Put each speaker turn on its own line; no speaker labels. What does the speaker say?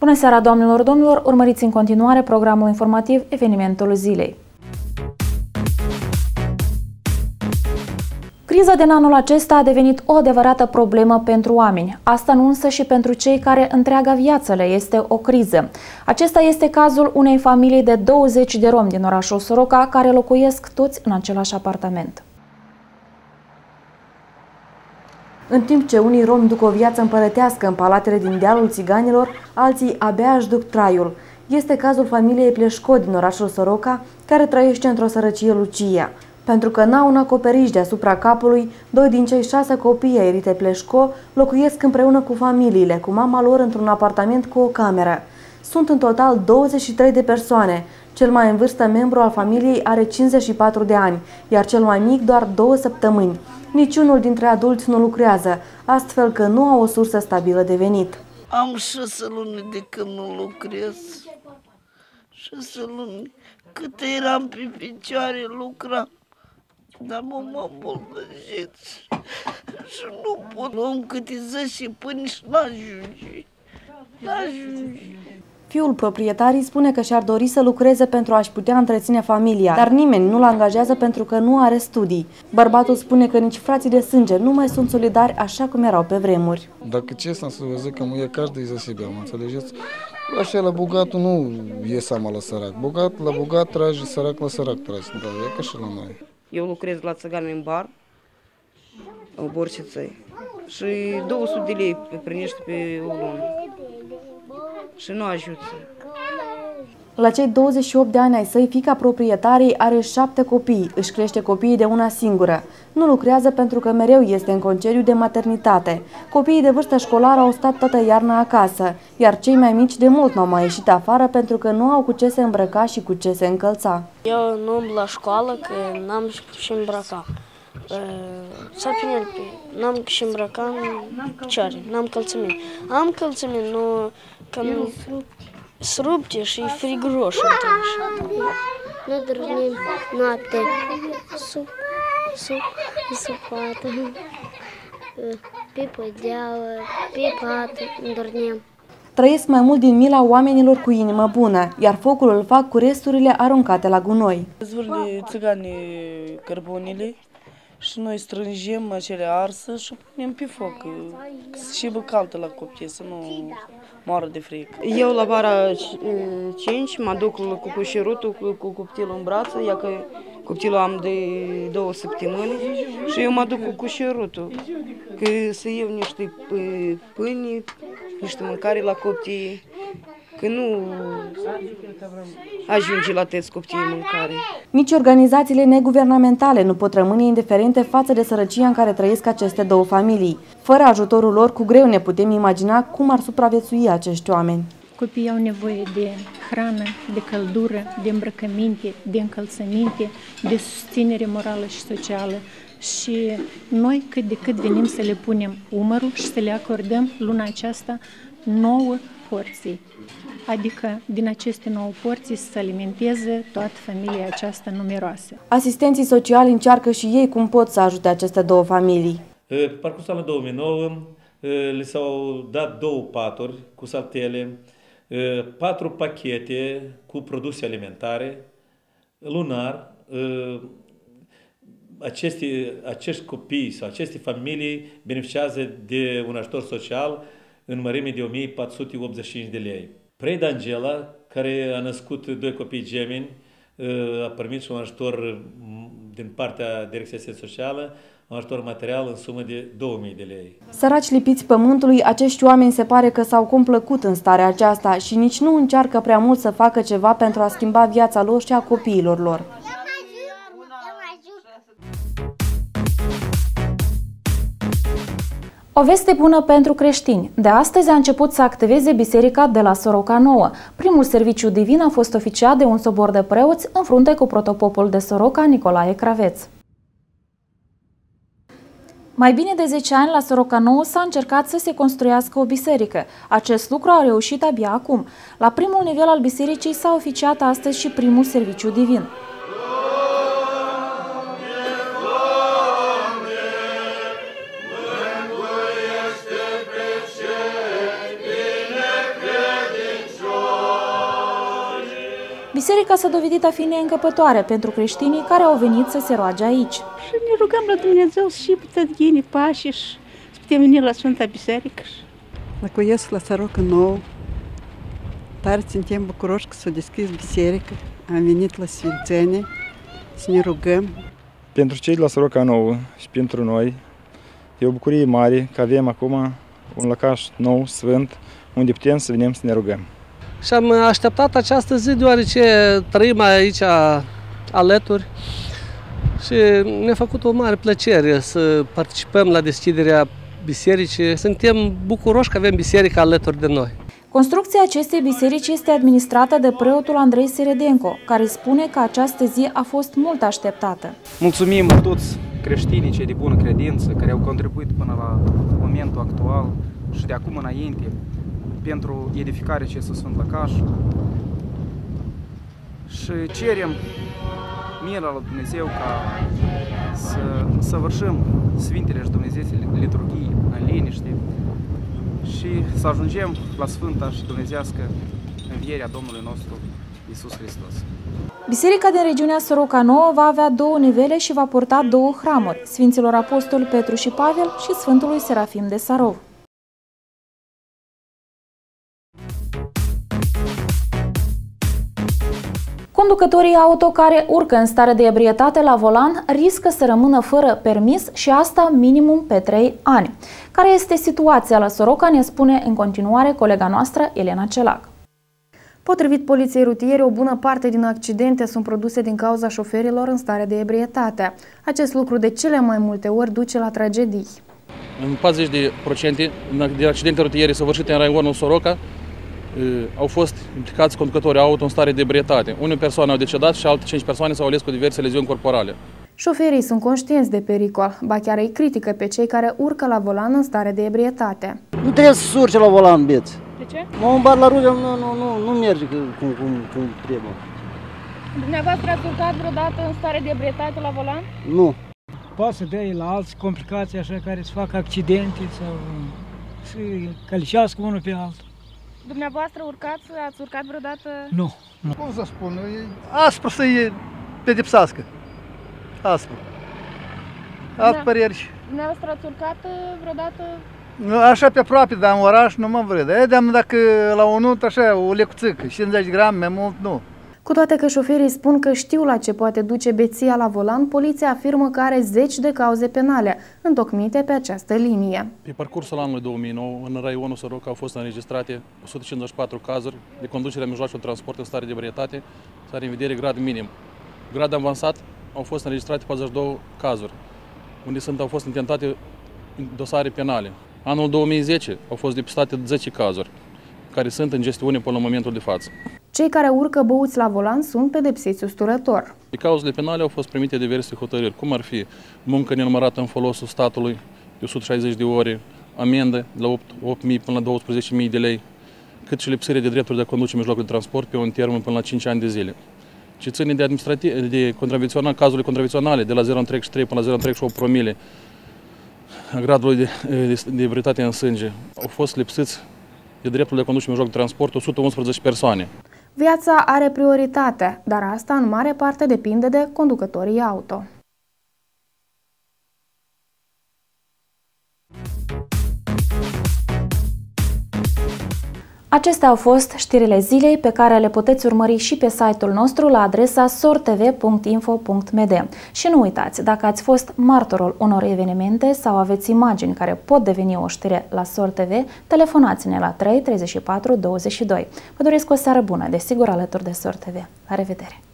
Bună seara, doamnelor, domnilor! Urmăriți în continuare programul informativ Evenimentul Zilei. Criza din anul acesta a devenit o adevărată problemă pentru oameni. Asta nu însă și pentru cei care întreaga viață le este o criză. Acesta este cazul unei familii de 20 de romi din orașul Soroca, care locuiesc toți în același apartament. În timp ce unii romi duc o viață împărătească în palatele din dealul țiganilor, alții abia își duc traiul. Este cazul familiei Pleșco din orașul Soroca, care trăiește într-o sărăcie lucie. Pentru că n-au un acoperiș deasupra capului, 2 din cei 6 copii ai Rite Pleșco locuiesc împreună cu familiile, cu mama lor într-un apartament cu o cameră. Sunt în total 23 de persoane. Cel mai în vârstă membru al familiei are 54 de ani, iar cel mai mic doar 2 săptămâni. Niciunul dintre adulți nu lucrează, astfel că nu au o sursă stabilă de venit.
Am 6 luni de când nu lucrez. 6 luni. Cât eram pe picioare, lucram. Dar m-am îmbolnăvit și nu pot. Luăm câte 10 pâini și n-ajunge.
Fiul proprietarii spune că și-ar dori să lucreze pentru a-și putea întreține familia, dar nimeni nu-l angajează pentru că nu are studii. Bărbatul spune că nici frații de sânge nu mai sunt solidari așa cum erau pe vremuri.
Dacă честно să vă zic că e каждый за себя, mă înțelegeți? Așa la bogatul nu e seama la sărac. La bogat trage, sărac la sărac trage. Da, e ca și la noi.
Eu lucrez la țăgani în bar, în Borșiței, și 200 de lei primește pe o lună. Și nu ajută.
La cei 28 de ani ai săi, fiica proprietarii are 7 copii, își crește copiii de una singură. Nu lucrează pentru că mereu este în concediu de maternitate. Copiii de vârstă școlară au stat toată iarna acasă, iar cei mai mici de mult n-au mai ieșit afară pentru că nu au cu ce se îmbrăca și cu ce se încălța.
Eu nu umblu la școală că n-am și îmbrăca. N-am și îmbrăca în picioare, n-am călțămini. Am călțămini, nu că srupte și frig roșu.
Nu dormim noapte, supată, pe podeaua, pe pat, dormim.
Trăiesc mai mult din mila oamenilor cu inimă bună, iar focul îl fac cu resturile aruncate la gunoi.
Zvârle țiganii cărbunile și noi strângem acele arse și punem pe foc. Și caldă la copii, să nu moară de frig.
Eu la bara 5 mă duc cu cușerutul, cu copilul în brață, ia că copilul am de 2 săptămâni și eu mă duc cu cușerutul, că să iau niște pâini, niște mâncare la copii, că nu ajunge la toți copiii mâncare.
Nici organizațiile neguvernamentale nu pot rămâne indiferente față de sărăcia în care trăiesc aceste două familii. Fără ajutorul lor, cu greu ne putem imagina cum ar supraviețui acești oameni.
Copiii au nevoie de hrană, de căldură, de îmbrăcăminte, de încălțăminte, de susținere morală și socială. Și noi cât de cât venim să le punem umărul și să le acordăm luna aceasta 9 porții. Adică din aceste 9 porții să se alimenteze toată familia aceasta numeroasă.
Asistenții sociali încearcă și ei cum pot să ajute aceste două familii.
Pe parcursul anului 2009 le s-au dat 2 paturi cu saltele, 4 pachete cu produse alimentare, lunar. Acești copii sau aceste familii beneficiază de un ajutor social în mărime de 1485 de lei. Preda Angela, care a născut 2 copii gemeni, a primit și un ajutor din partea Direcției Socială, un ajutor material în sumă de 2000 de lei.
Săraci lipiți pământului, acești oameni se pare că s-au complăcut în starea aceasta și nici nu încearcă prea mult să facă ceva pentru a schimba viața lor și a copiilor lor. O veste bună pentru creștini. De astăzi a început să activeze biserica de la Soroca Nouă. Primul serviciu divin a fost oficiat de un sobor de preoți în frunte cu protopopul de Soroca, Nicolae Craveț. Mai bine de 10 ani la Soroca Nouă s-a încercat să se construiască o biserică. Acest lucru a reușit abia acum. La primul nivel al bisericii s-a oficiat astăzi și primul serviciu divin.
Biserica s-a dovedit a fi neîncăpătoare pentru creștinii care au venit să se roage aici.
Și ne rugăm la Dumnezeu și putem ghini pași și să putem veni la Sfânta Biserică.
Locuiesc la Soroca Nouă. Tare suntem bucuroși că s-a deschis biserică. Am venit la Sfințenie să ne rugăm.
Pentru cei de la Soroca Nouă și pentru noi e o bucurie mare că avem acum un lăcaș nou, sfânt, unde putem să venim să ne rugăm.
Și am așteptat această zi deoarece trăim aici alături și ne-a făcut o mare plăcere să participăm la deschiderea bisericii. Suntem bucuroși că avem biserica alături de noi.
Construcția acestei biserici este administrată de preotul Andrei Seredenco, care spune că această zi a fost mult așteptată.
Mulțumim toți creștinii cei de bună credință care au contribuit până la momentul actual și de acum înainte pentru edificarea acestui Sfânt Lăcaș și cerem mila lui Dumnezeu ca să săvârșim Sfintele și Dumnezeile liturghii în liniște și să ajungem la Sfânta și Dumnezească învierea Domnului nostru Iisus Hristos.
Biserica din regiunea Soroca Nouă va avea 2 nivele și va purta 2 hramuri, Sfinților Apostoli Petru și Pavel și Sfântului Serafim de Sarov. Conducătorii auto care urcă în stare de ebrietate la volan riscă să rămână fără permis și asta minimum pe 3 ani. Care este situația la Soroca, ne spune în continuare colega noastră Elena Celac.
Potrivit poliției rutiere, o bună parte din accidente sunt produse din cauza șoferilor în stare de ebrietate. Acest lucru de cele mai multe ori duce la tragedii.
În 40% din accidente rutiere săvârșite în raionul Soroca au fost implicați conducătorii auto în stare de ebrietate. 1 persoană au decedat și alte 5 persoane s-au ales cu diverse leziuni corporale.
Șoferii sunt conștienți de pericol, ba chiar îi critică pe cei care urcă la volan în stare de ebrietate.
Nu trebuie să urce la volan, bieți.
De ce?
Mă îmbat la rugă, nu merge cum trebuie.
Dumneavoastră ați urcat vreodată în stare de ebrietate la volan?
Nu.
Poate să dea la alți complicații așa care să facă accidente sau să călicească unul pe altul.
Dumneavoastră ați urcat vreodată?
Nu.
Cum să spun, e aspru să-i pedepsească. Aspru. Alt păreri.
Dumneavoastră ați urcat vreodată?
Așa pe aproape, dar în oraș nu mă vred. Dacă la o nută așa, o lecuțică, 50 de grame, mai mult nu.
Cu toate că șoferii spun că știu la ce poate duce beția la volan, poliția afirmă că are 10 de cauze penale întocmite pe această linie.
Pe parcursul anului 2009, în raionul Soroca au fost înregistrate 154 cazuri de conducere a mijloacelor de transport în stare de ebrietate, stare în vedere grad minim. Grad avansat au fost înregistrate 42 cazuri, unde au fost intentate dosare penale. Anul 2010 au fost depistate 10 cazuri, care sunt în gestiune până la momentul de față.
Cei care urcă băuți la volan sunt pedepsiți usturător.
Pe cauzele penale au fost primite diverse hotărâri, cum ar fi muncă nenumărată în folosul statului de 160 de ore, amendă de la 8.000 până la 12.000 de lei, cât și lipsire de drepturi de a conduce mijlocul de transport pe un termen până la 5 ani de zile. Ce ține de cazurile contravenționale de la 0,33 până la 0,38 promile a gradului de ebrietate în sânge, au fost lipsiți de dreptul de a conduce mijloc de transport 111 persoane.
Viața are prioritate, dar asta în mare parte depinde de conducătorii auto.
Acestea au fost știrile zilei pe care le puteți urmări și pe site-ul nostru la adresa sortv.info.md. Și nu uitați, dacă ați fost martorul unor evenimente sau aveți imagini care pot deveni o știre la SOR TV, telefonați-ne la 3 34 22. Vă doresc o seară bună, desigur alături de SOR TV. La revedere!